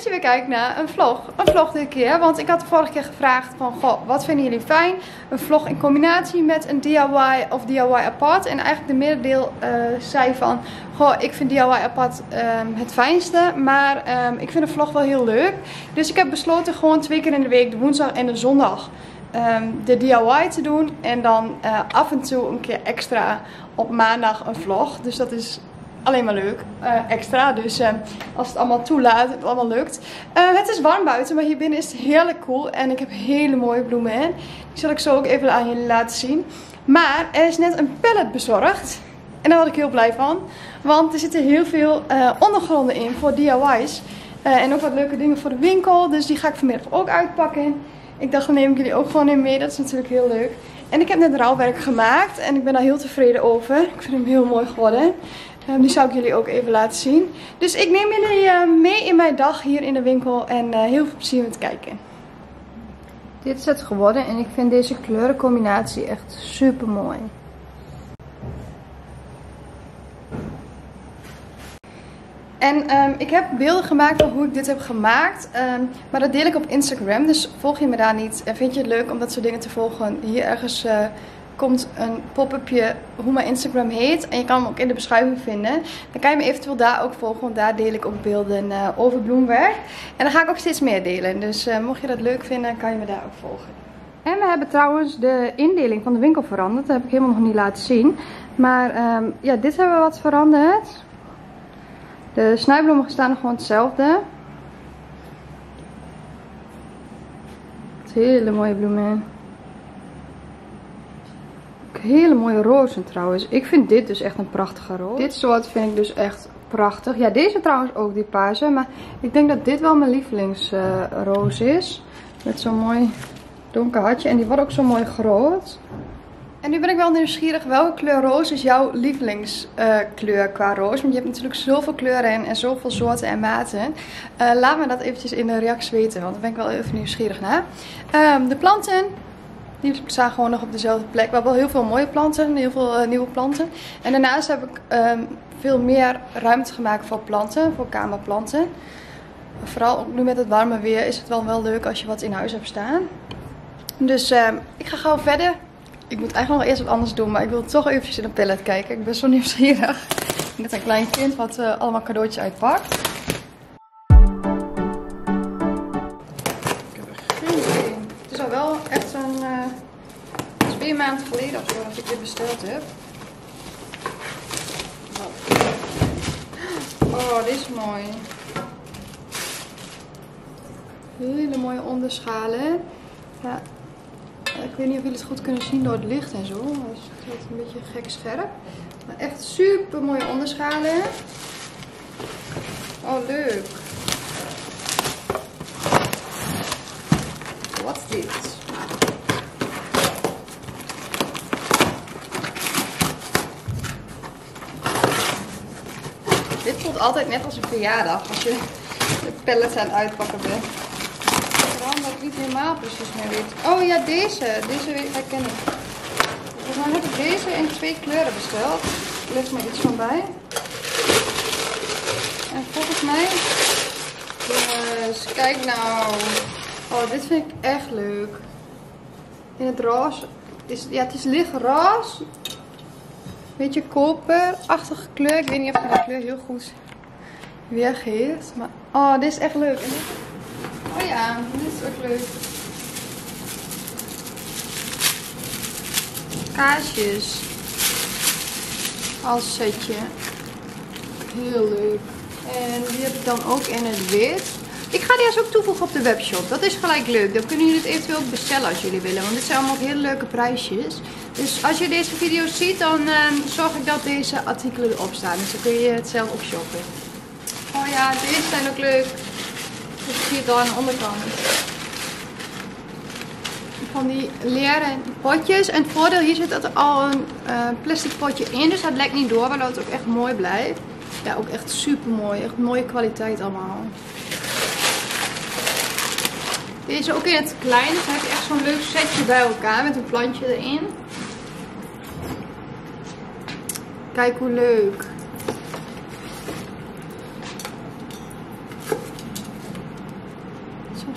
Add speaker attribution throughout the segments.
Speaker 1: je weer kijkt naar een vlog. Een vlog dit keer, want ik had de vorige keer gevraagd van, goh, wat vinden jullie fijn? Een vlog in combinatie met een DIY of DIY apart. En eigenlijk de middendeel zei van, goh, ik vind DIY apart het fijnste, maar ik vind een vlog wel heel leuk. Dus ik heb besloten gewoon 2 keer in de week, de woensdag en de zondag, de DIY te doen. En dan af en toe een keer extra op maandag een vlog. Dus dat is alleen maar leuk, extra. Dus als het allemaal toelaat, het allemaal lukt. Het is warm buiten, maar hier binnen is het heerlijk koel. En ik heb hele mooie bloemen in. Die zal ik zo ook even aan jullie laten zien. Maar er is net een pallet bezorgd. En daar word ik heel blij van. Want er zitten heel veel ondergronden in voor DIY's. En ook wat leuke dingen voor de winkel. Dus die ga ik vanmiddag ook uitpakken. Ik dacht, dan neem ik jullie ook gewoon in mee. Dat is natuurlijk heel leuk. En ik heb net rouwwerk gemaakt. En ik ben daar heel tevreden over. Ik vind hem heel mooi geworden. Die zou ik jullie ook even laten zien. Dus ik neem jullie mee in mijn dag hier in de winkel. En heel veel plezier met kijken. Dit is het geworden. En ik vind deze kleurencombinatie echt super mooi. En ik heb beelden gemaakt van hoe ik dit heb gemaakt. Maar dat deel ik op Instagram. Dus volg je me daar niet. En vind je het leuk om dat soort dingen te volgen? Hier ergens komt een pop-upje hoe mijn Instagram heet. En je kan hem ook in de beschrijving vinden. Dan kan je me eventueel daar ook volgen. Want daar deel ik ook beelden over bloemwerk. En dan ga ik ook steeds meer delen. Dus mocht je dat leuk vinden, kan je me daar ook volgen. En we hebben trouwens de indeling van de winkel veranderd. Dat heb ik helemaal nog niet laten zien. Maar ja, dit hebben we wat veranderd. De snijbloemen staan nog gewoon hetzelfde. Hele mooie bloemen. Hele mooie rozen trouwens. Ik vind dit dus echt een prachtige roos. Dit soort vind ik dus echt prachtig. Ja, deze trouwens ook, die paarse. Maar ik denk dat dit wel mijn lievelingsroos is. Met zo'n mooi donker hartje. En die wordt ook zo mooi groot. En nu ben ik wel nieuwsgierig, welke kleur roos is jouw lievelingskleur qua roos? Want je hebt natuurlijk zoveel kleuren en zoveel soorten en maten. Laat me dat eventjes in de reacties weten, want daar ben ik wel even nieuwsgierig naar. De planten, die staan gewoon nog op dezelfde plek. We hebben wel heel veel mooie planten, heel veel nieuwe planten. En daarnaast heb ik veel meer ruimte gemaakt voor planten, voor kamerplanten. Vooral ook nu met het warme weer is het wel leuk als je wat in huis hebt staan. Dus ik ga gauw verder. Ik moet eigenlijk nog eerst wat anders doen, maar ik wil toch eventjes in een pallet kijken. Ik ben zo nieuwsgierig. Net een klein kind wat allemaal cadeautjes uitpakt. Het is al wel echt zo'n 2 maanden geleden of zo dat ik dit besteld heb. Oh, dit is mooi. Hele mooie onderschalen. Ja. Ik weet niet of jullie het goed kunnen zien door het licht en zo. Het is een beetje gek scherp. Maar echt super mooie onderschalen. Oh, leuk. Wat is dit? Dit voelt altijd net als een verjaardag als je de pallets aan het uitpakken bent. Dat ik niet helemaal precies meer weet. Oh ja, deze herken ik. Dus dan heb ik deze in 2 kleuren besteld. Er ligt me iets van bij. En volgens mij, dus kijk nou. Oh, dit vind ik echt leuk. In het roze. Het is lichtroze. Beetje koperachtige kleur. Ik weet niet of je de kleur heel goed weergeeft. Maar oh, dit is echt leuk. En oh ja, dit is ook leuk. Kaarsjes. Als setje. Heel leuk. En die heb ik dan ook in het wit. Ik ga die ook toevoegen op de webshop. Dat is gelijk leuk. Dan kunnen jullie het eventueel ook bestellen als jullie willen. Want dit zijn allemaal hele leuke prijsjes. Dus als je deze video ziet, dan zorg ik dat deze artikelen erop staan. Dus dan kun je het zelf opshoppen. Oh ja, deze zijn ook leuk. Dus zie je het al aan de onderkant. Van die leren potjes. En het voordeel, hier zit er al een plastic potje in. Dus dat lekt niet door, waardoor het ook echt mooi blijft. Ja, ook echt super mooi. Echt mooie kwaliteit allemaal. Deze ook in het klein. Dus dan heb je echt zo'n leuk setje bij elkaar met een plantje erin. Kijk hoe leuk.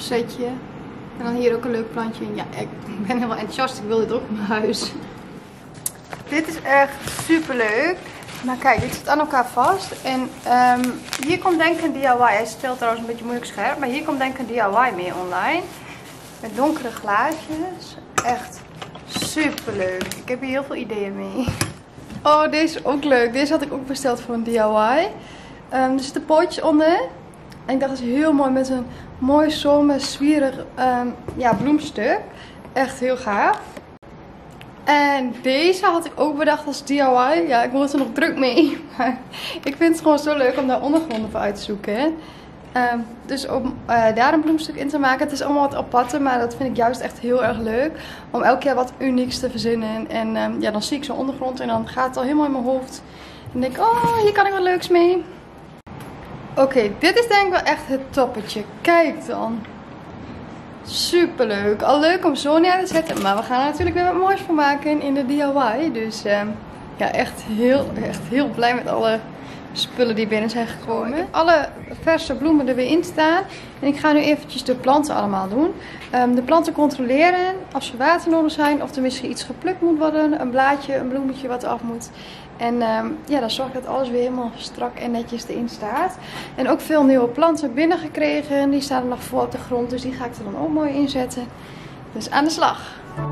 Speaker 1: setje. En dan hier ook een leuk plantje in. Ja, ik ben helemaal enthousiast. Ik wil dit ook in mijn huis. Dit is echt super leuk. Maar kijk, dit zit aan elkaar vast. En hier komt denk ik een DIY. Hij stelt trouwens een beetje moeilijk scherp. Maar hier komt denk ik een DIY mee online. Met donkere glaasjes. Echt super leuk. Ik heb hier heel veel ideeën mee. Oh, deze is ook leuk. Deze had ik ook besteld voor een DIY. Er zitten pootjes onder. En ik dacht, dat is heel mooi met een mooi zomer zwierig bloemstuk. Echt heel gaaf. En deze had ik ook bedacht als DIY. Ja, ik word er nog druk mee. Maar ik vind het gewoon zo leuk om daar ondergronden voor uit te zoeken. Dus om daar een bloemstuk in te maken. Het is allemaal wat aparte, maar dat vind ik juist echt heel erg leuk. Om elke keer wat unieks te verzinnen. En dan zie ik zo'n ondergrond en dan gaat het al helemaal in mijn hoofd. En denk ik, oh, hier kan ik wat leuks mee. Oké, dit is denk ik wel echt het toppetje. Kijk dan. Super leuk. Al leuk om zo neer te zetten. Maar we gaan er natuurlijk weer wat moois van maken in de DIY. Dus ja, echt heel blij met alle spullen die binnen zijn gekomen. Ik heb alle verse bloemen er weer in staan. En ik ga nu eventjes de planten allemaal doen. De planten controleren of ze water nodig zijn. Of er misschien iets geplukt moet worden. Een blaadje, een bloemetje wat af moet. En dan zorg ik dat alles weer helemaal strak en netjes erin staat. En ook veel nieuwe planten binnengekregen. Die staan er nog voor op de grond. Dus die ga ik er dan ook mooi inzetten. Dus aan de slag.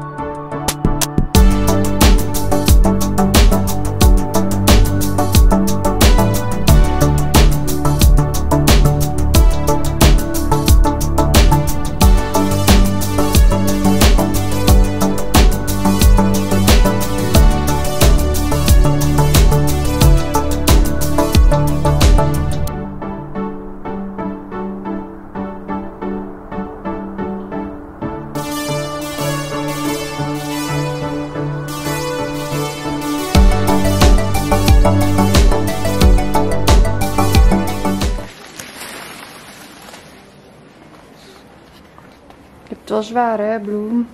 Speaker 1: Het was zwaar, hè, bloem?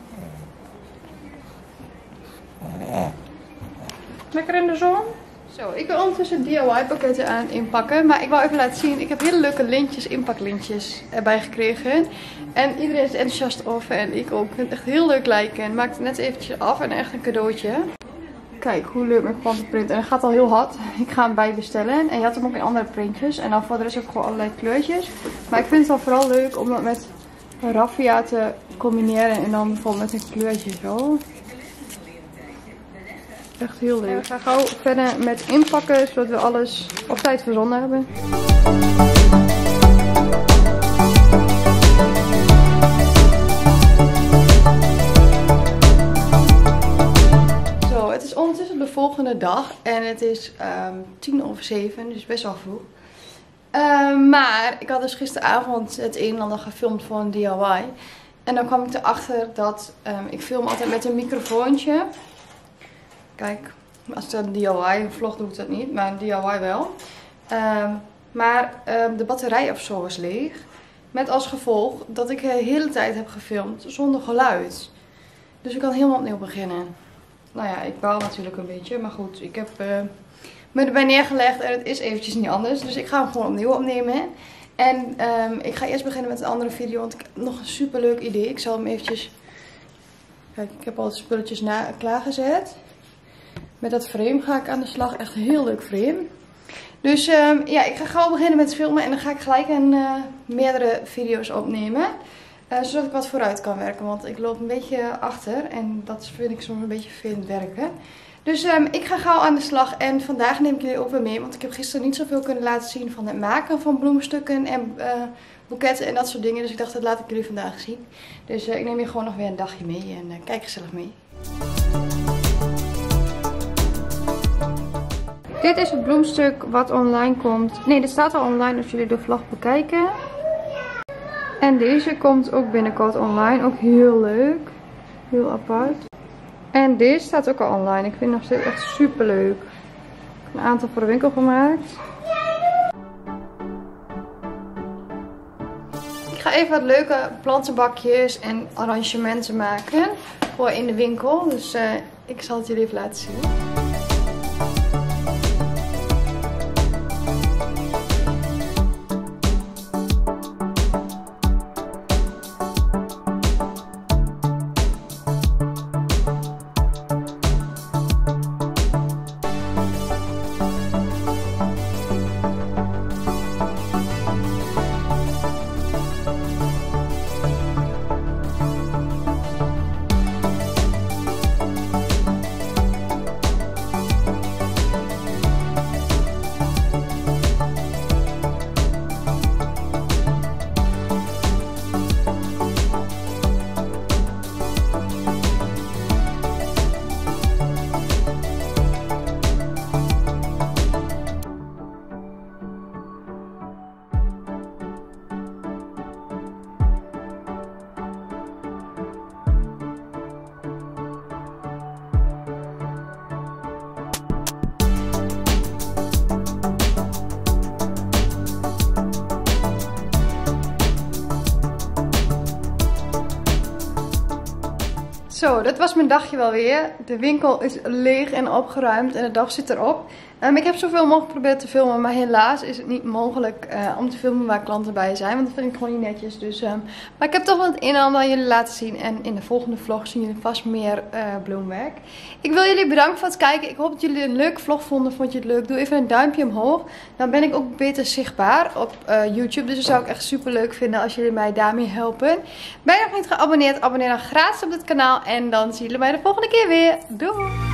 Speaker 1: Lekker in de zon. Zo, ik ben ondertussen DIY-pakketten aan het inpakken. Maar ik wou even laten zien, ik heb hele leuke lintjes, inpaklintjes erbij gekregen. En iedereen is enthousiast over en ik ook. Ik vind het echt heel leuk lijken. Ik maakte het net eventjes af en echt een cadeautje. Kijk hoe leuk mijn kwantenprint. En hij gaat al heel hard. Ik ga hem bijbestellen. En je had hem ook in andere printjes. En dan voor de rest ook gewoon allerlei kleurtjes. Maar ik vind het dan vooral leuk om dat met raffia te combineren. En dan bijvoorbeeld met een kleurtje zo. Echt heel leuk. We gaan gauw verder met inpakken. Zodat we alles op tijd verzonnen hebben. Het is ondertussen de volgende dag en het is 7:10, dus best wel vroeg. Maar ik had dus gisteravond het een en ander gefilmd voor een DIY. En dan kwam ik erachter dat ik film altijd met een microfoontje. Kijk, als het een DIY vlog doe ik dat niet, maar een DIY wel. Maar de batterij of zo was leeg. Met als gevolg dat ik de hele tijd heb gefilmd zonder geluid. Dus ik kan helemaal opnieuw beginnen. Nou ja, ik baal natuurlijk een beetje. Maar goed, ik heb me erbij neergelegd en het is eventjes niet anders. Dus ik ga hem gewoon opnieuw opnemen. En ik ga eerst beginnen met een andere video. Want ik heb nog een super leuk idee. Ik zal hem eventjes... Kijk, ik heb al de spulletjes klaargezet. Met dat frame ga ik aan de slag. Echt een heel leuk frame. Dus ja, ik ga gauw beginnen met filmen. En dan ga ik gelijk meerdere video's opnemen. Zodat ik wat vooruit kan werken. Want ik loop een beetje achter. En dat vind ik soms een beetje vervelend werken. Dus ik ga gauw aan de slag. En vandaag neem ik jullie ook weer mee. Want ik heb gisteren niet zoveel kunnen laten zien van het maken van bloemstukken en boeketten en dat soort dingen. Dus ik dacht, dat laat ik jullie vandaag zien. Dus ik neem je gewoon nog weer een dagje mee. En kijk gezellig mee. Dit is het bloemstuk wat online komt. Nee, dit staat al online als jullie de vlog bekijken. En deze komt ook binnenkort online. Ook heel leuk. Heel apart. En deze staat ook al online. Ik vind het nog steeds echt super leuk. Ik heb een aantal voor de winkel gemaakt. Ik ga even wat leuke plantenbakjes en arrangementen maken. Voor in de winkel. Dus ik zal het jullie even laten zien. Zo, dat was mijn dagje wel weer. De winkel is leeg en opgeruimd en de dag zit erop. Ik heb zoveel mogelijk geprobeerd te filmen, maar helaas is het niet mogelijk om te filmen waar klanten bij zijn. Want dat vind ik gewoon niet netjes. Dus, maar ik heb toch wel het een en ander aan jullie laten zien. En in de volgende vlog zien jullie vast meer bloemwerk. Ik wil jullie bedanken voor het kijken. Ik hoop dat jullie een leuke vlog vonden. Vond je het leuk? Doe even een duimpje omhoog. Dan ben ik ook beter zichtbaar op YouTube. Dus dat zou ik echt super leuk vinden als jullie mij daarmee helpen. Ben je nog niet geabonneerd? Abonneer dan gratis op dit kanaal. En dan zien jullie mij de volgende keer weer. Doei!